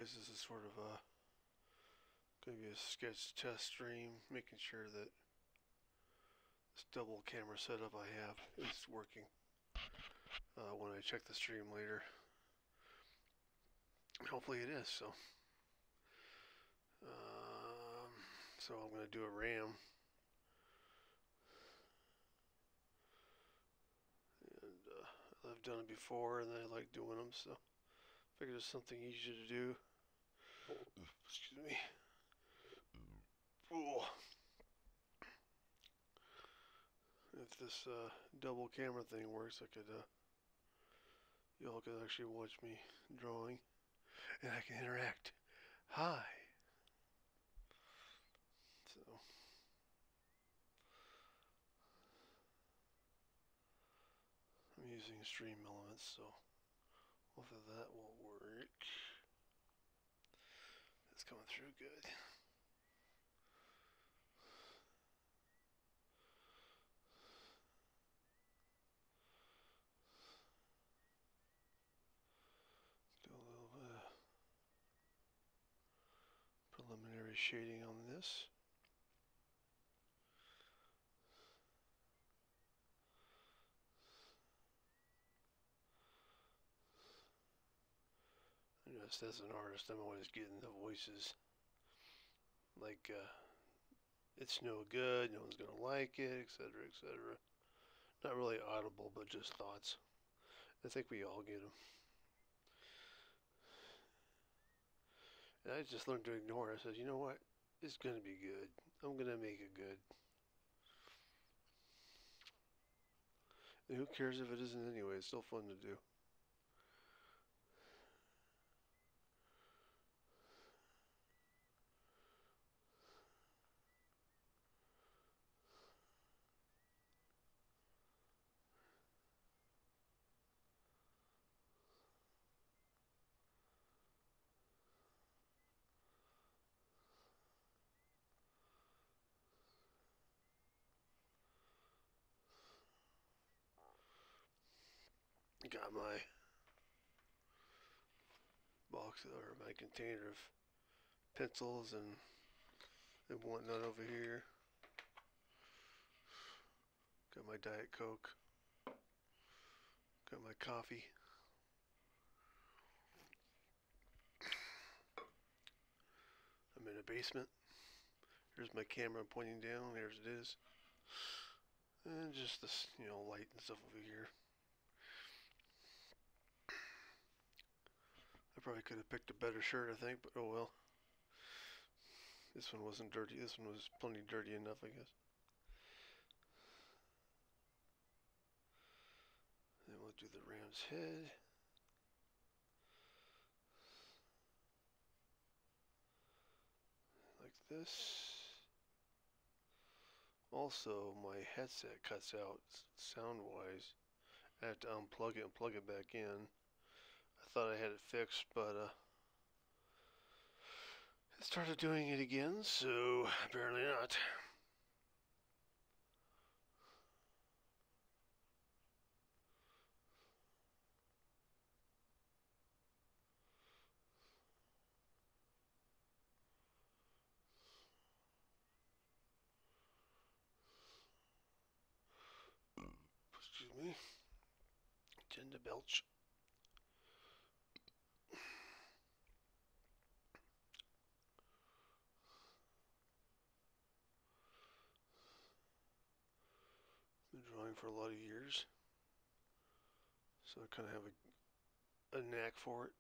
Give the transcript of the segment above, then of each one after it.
because this is sort of going to be a sketch test stream, making sure that this double camera setup I have is working when I check the stream later. Hopefully it is. So I'm going to do a RAM, and I've done it before, and I like doing them, so I figured it's something easy to do. Excuse me. Ooh. If this double camera thing works, I could y'all could actually watch me drawing, and I can interact. Hi. So I'm using Stream Elements, so hopefully that will work. It's coming through good. Do a little bit of preliminary shading on this. Just as an artist, I'm always getting the voices like it's no good, no one's gonna like it, etc., etc. Not really audible, but just thoughts. I think we all get them. And I just learned to ignore it. I said, you know what? It's gonna be good. I'm gonna make it good. And who cares if it isn't anyway? It's still fun to do. Got my box or my container of pencils and whatnot over here. Got my Diet Coke. Got my coffee. I'm in a basement. Here's my camera pointing down. There's it is. And just this, light and stuff over here. I probably could have picked a better shirt, I think, but oh well. This one wasn't dirty. This one was plenty dirty enough, I guess. Then we'll do the ram's head. Like this. Also, my headset cuts out sound-wise. I have to unplug it and plug it back in. I thought I had it fixed, but it started doing it again, so apparently not. Excuse me. Tend to belch. Been drawing for a lot of years, so I kind of have a knack for it.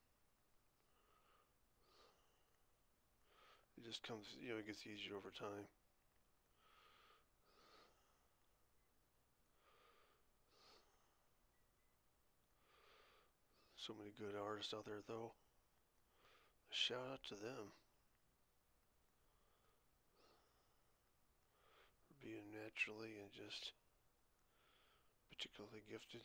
It just comes, it gets easier over time. So many good artists out there, though. A shout out to them for being naturally and just particularly gifted.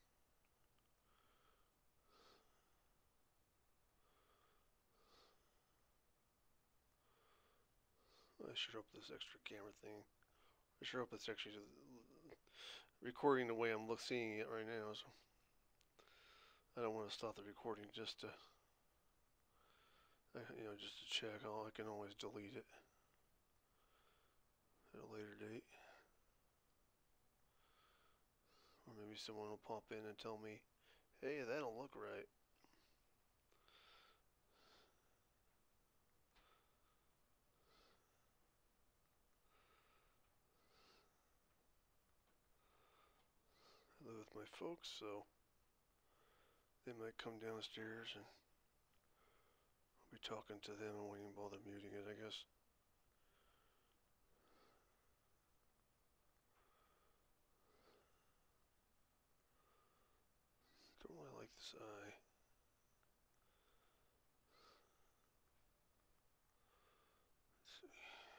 I sure hope this extra camera thing. I sure hope it's actually recording the way I'm seeing it right now. So I don't want to stop the recording just to just to check. I can always delete it at a later date. Or maybe someone will pop in and tell me, hey, that don't look right. I live with my folks, so they might come downstairs and I'll be talking to them and waiting while they're muting it, I guess. Don't really like this eye. Let's see.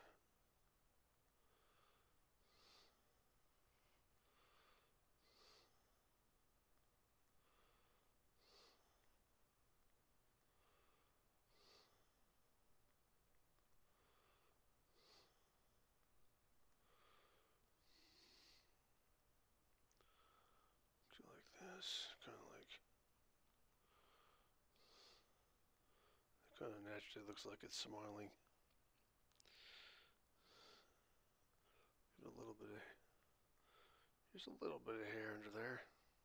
Do you like this? Kind of like. It kind of naturally looks like it's smiling. Get a little bit of. Just a little bit of hair under there.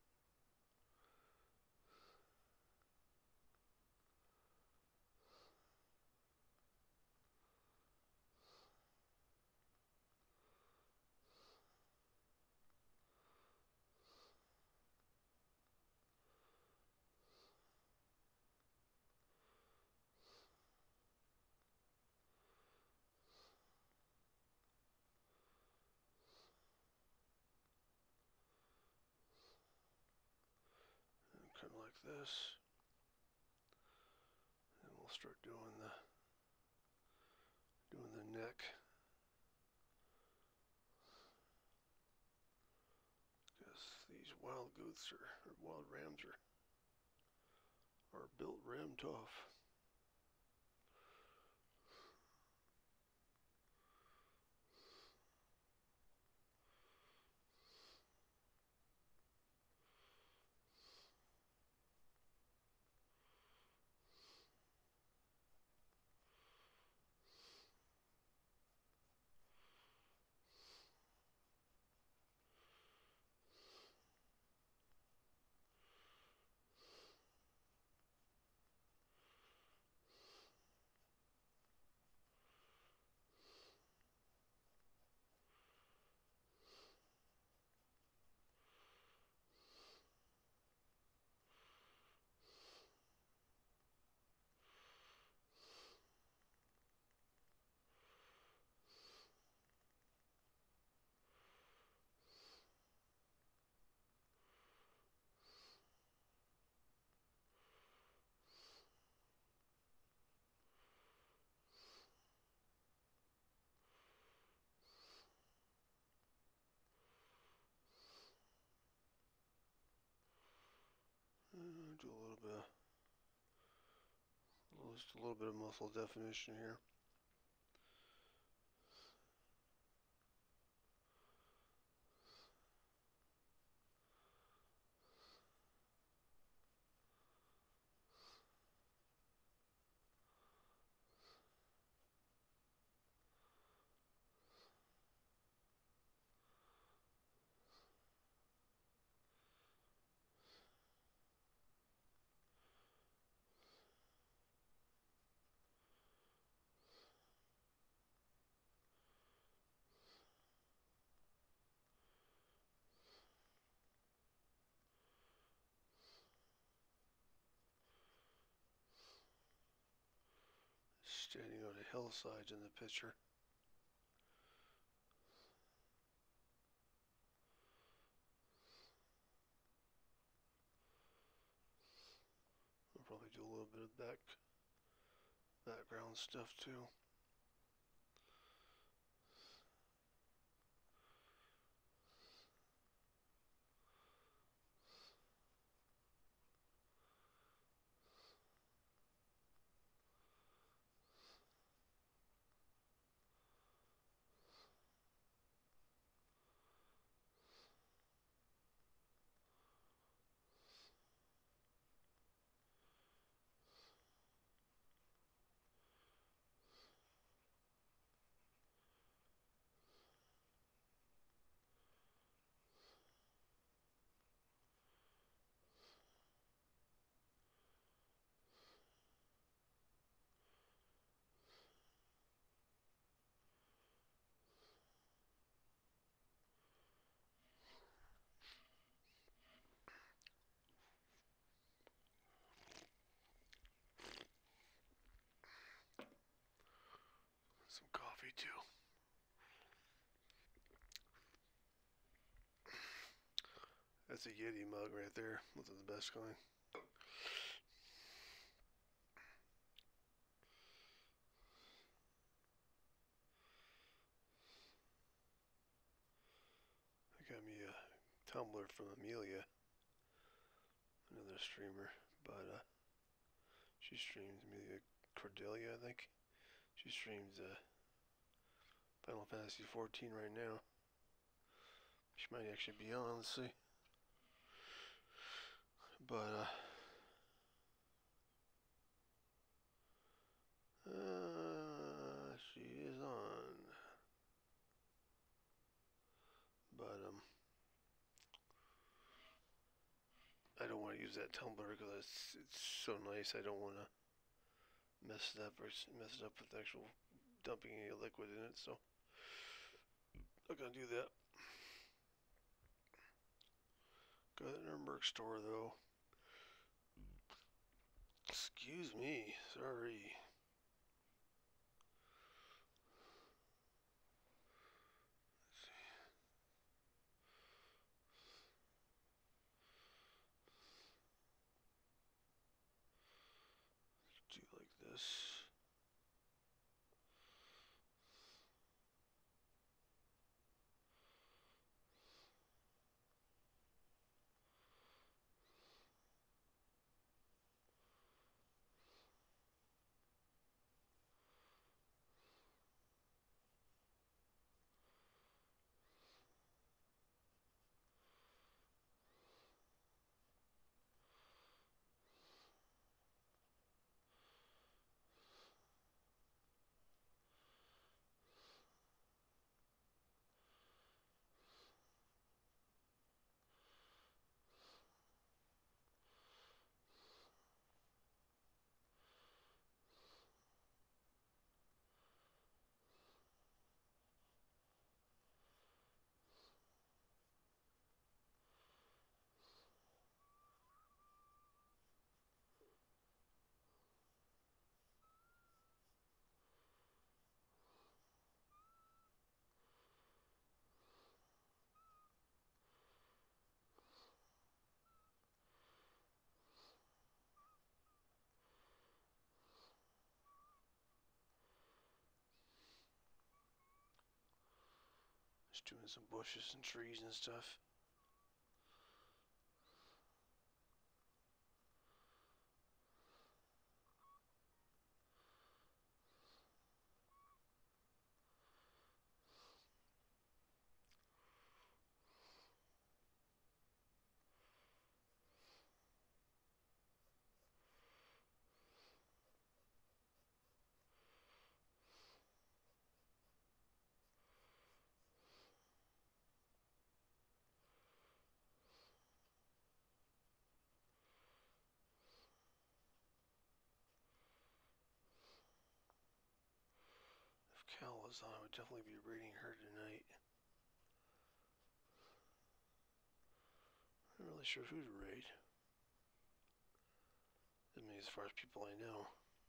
Kind of like this. And we'll start doing the neck. Because these wild goats or wild rams are built ram tough. Do just a little bit of muscle definition here. Standing on a hillside in the picture. I'll probably do a little bit of background stuff too. That's a Yeti mug right there. That's the best kind. I got me a tumbler from Amelia, another streamer, but she streams Amelia Cordelia, I think. She streams Final Fantasy 14 right now. She might actually be on. Let's see. But she is on. But I don't want to use that tumbler because it's so nice. I don't want to mess it up with actual dumping any liquid in it. So I'm not gonna do that. Go to the Nuremberg store though. Excuse me, sorry. Do like this. Just doing some bushes and trees and stuff. If Cal was on, I would definitely be reading her tonight. I'm not really sure who to read. I mean, as far as people I know.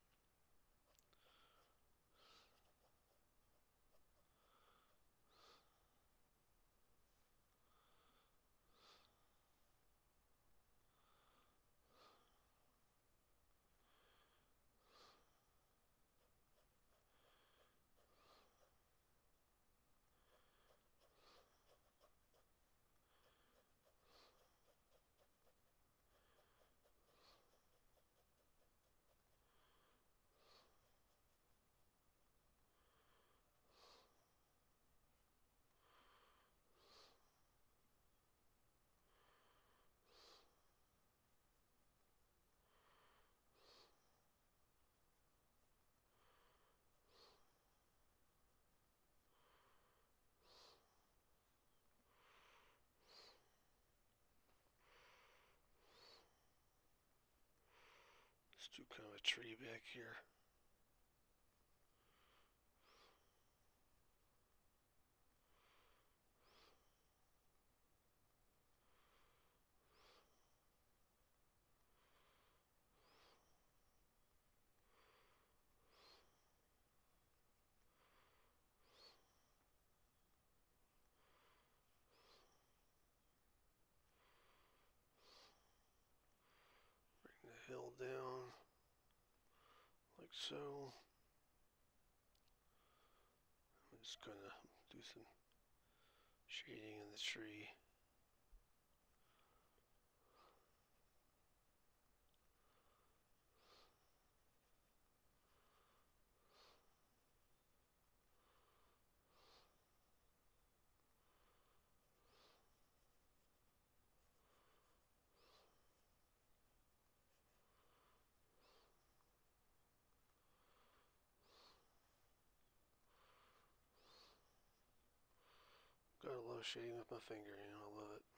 Let's do kind of a tree back here. uphill down, like so. I'm just gonna do some shading in the tree. Gotta love shading with my finger, you know, I love it.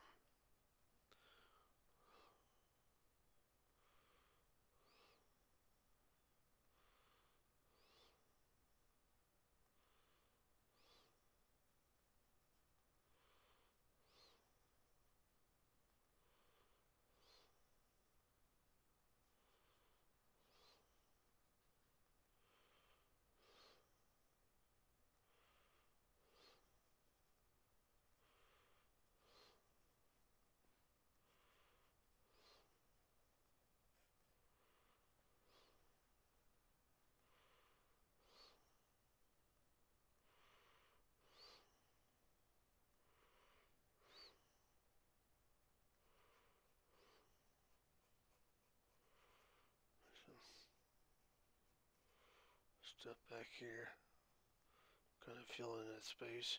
Step back here, kind of fill in that space.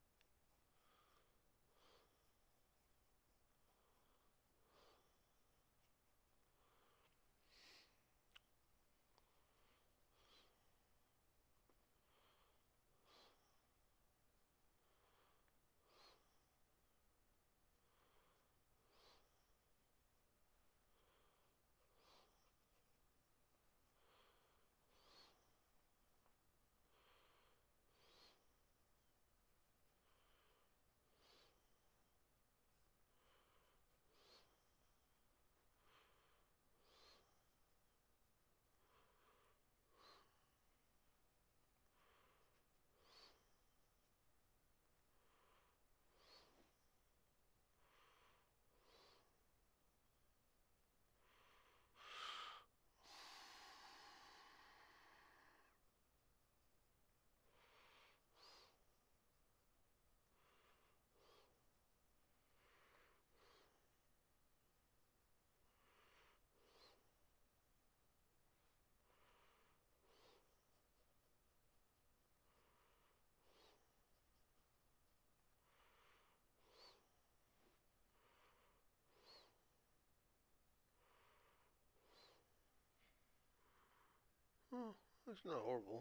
Oh, that's not horrible.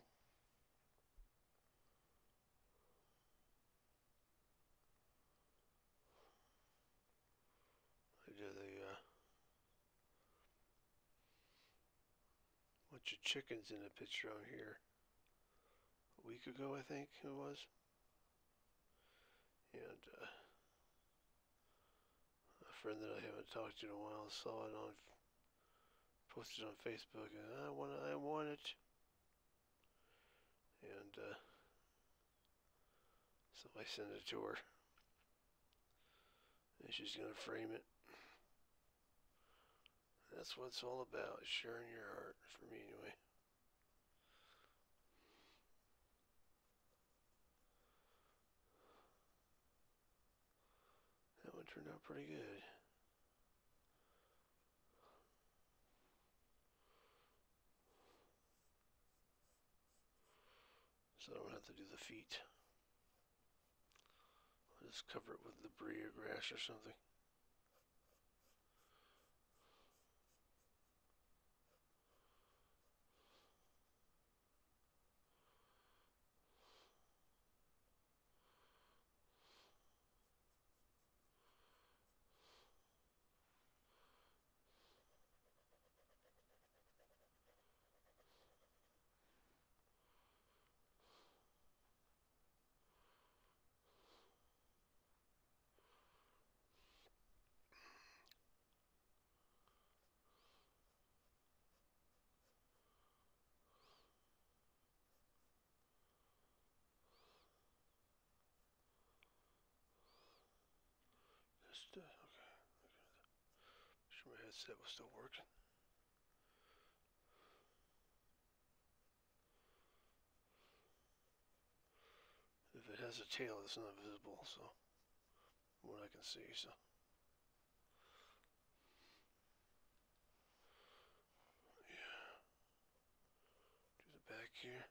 I did a bunch of chickens in a picture on here a week ago, I think it was. And a friend that I haven't talked to in a while saw it on, posted on Facebook, and I want it. And so I sent it to her, and she's gonna frame it. That's what it's all about, sharing your art, for me anyway. That one turned out pretty good. So I don't have to do the feet. I'll just cover it with debris or grass or something. Just, okay. Make sure my headset was still working. If it has a tail, it's not visible, so from what I can see, so. Yeah. Do the back here.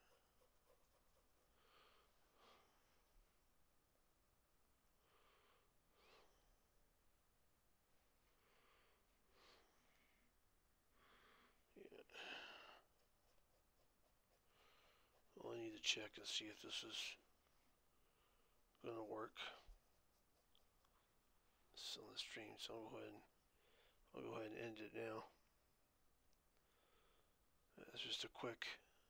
Yeah. Well, I need to check and see if this is gonna work. It's on the stream, so I'll go ahead and end it now. That's just a quick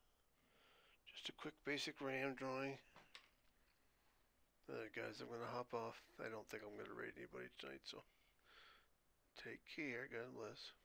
basic RAM drawing. Alright guys, I'm gonna hop off. I don't think I'm gonna raid anybody tonight, so take care. God bless.